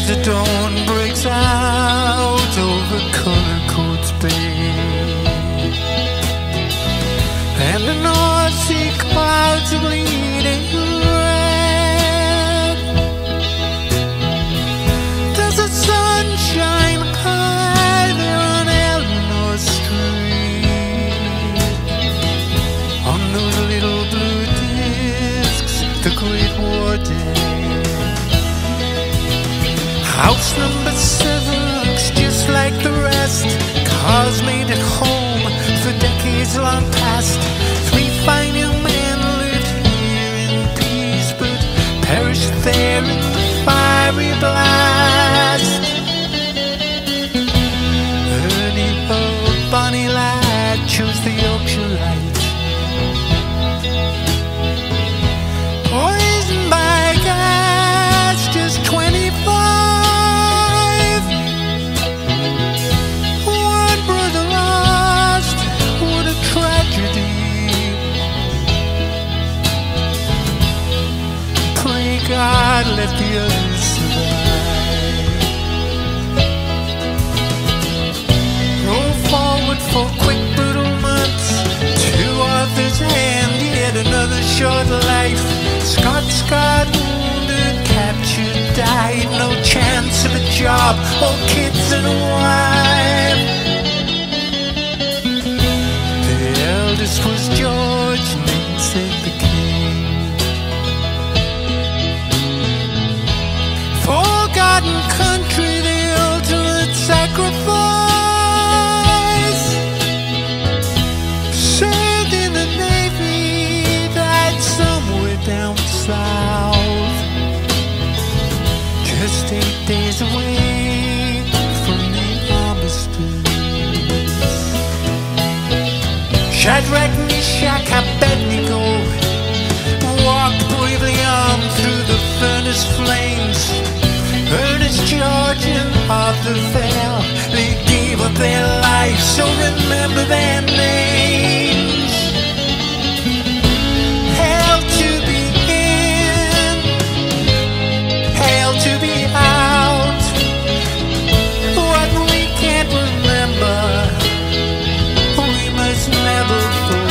the dawn breaks out over Cullercoats Bay, and the North Sea clouds are bleeding red. Does the sun shine high there on Eleanor Street? On those little blue discs, the Great War Dead. House number 7 looks just like the rest. Cars made at home for decades long past. 3 fine young men lived here in peace, but perished there in the fiery blast. Ernie, oh, bonny lad, chose the Yorkshire Light. Poisoned by gas, just 25. One brother lost, what a tragedy. Pray God let the others survive. Roll forward for quick brutal months. To Arthur's hand yet another short life. Scott, wounded, captured, died. No chance of a job or kids and a wife. The eldest was George, namesake the king. Forgotten country, the ultimate sacrifice. Served in the Navy, died somewhere down south. Just 8 days away from the Armistice. Shadrach, Meshach, Abednego walked bravely on through the furnace flames. Ernest, George, and Arthur fell. They gave up their lives, so remember their names. Hell to be in, hell to be out. What we can't remember, we must never forget.